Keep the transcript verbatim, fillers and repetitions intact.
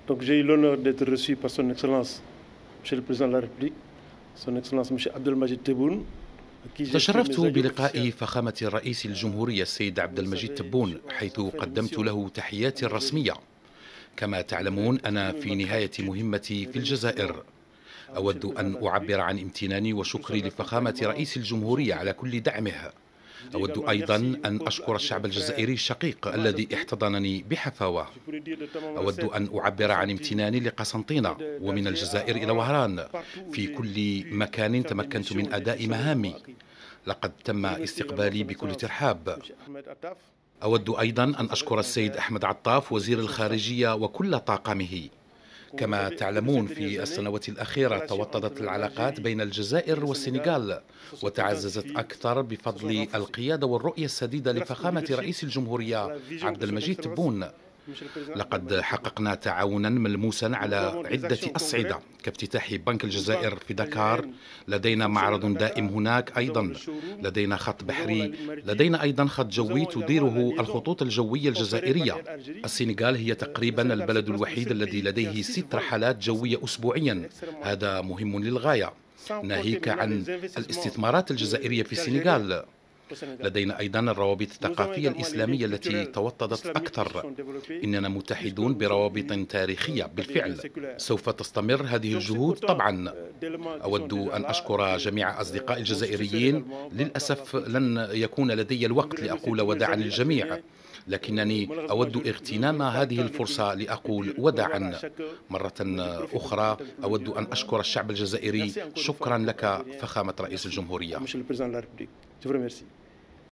Donc j'ai eu l'honneur d'être reçu par son Excellence, Monsieur le Président de la République, son Excellence Monsieur Abdelmajid Tebboune. تشرفت بلقاء فخامة رئيس الجمهورية السيد عبد المجيد تبون، حيث قدمت له تحياتي الرسمية. كما تعلمون أنا في نهاية مهمتي في الجزائر. أود أن أعبر عن امتناني وشكري لفخامة رئيس الجمهورية على كل دعمه. أود أيضا أن أشكر الشعب الجزائري الشقيق الذي احتضنني بحفاوة. أود أن أعبر عن امتناني لقسنطينة ومن الجزائر إلى وهران. في كل مكان تمكنت من أداء مهامي. لقد تم استقبالي بكل ترحاب. أود أيضا أن أشكر السيد أحمد عطاف وزير الخارجية وكل طاقمه. كما تعلمون في السنوات الأخيرة توطدت العلاقات بين الجزائر والسنغال وتعززت أكثر بفضل القيادة والرؤية السديدة لفخامة رئيس الجمهورية عبد المجيد تبون. لقد حققنا تعاونا ملموسا على عدة أصعدة كافتتاح بنك الجزائر في دكار، لدينا معرض دائم هناك أيضا، لدينا خط بحري، لدينا أيضا خط جوي تديره الخطوط الجوية الجزائرية. السنغال هي تقريبا البلد الوحيد الذي لديه ست رحلات جوية أسبوعيا، هذا مهم للغاية، ناهيك عن الاستثمارات الجزائرية في السنغال. لدينا أيضا الروابط الثقافية الإسلامية التي توطدت أكثر. إننا متحدون بروابط تاريخية بالفعل. سوف تستمر هذه الجهود طبعا. أود أن أشكر جميع أصدقائي الجزائريين. للأسف لن يكون لدي الوقت لأقول وداعا للجميع، لكنني أود اغتنام هذه الفرصة لأقول وداعا مرة أخرى. أود أن أشكر الشعب الجزائري. شكرا لك فخامة رئيس الجمهورية.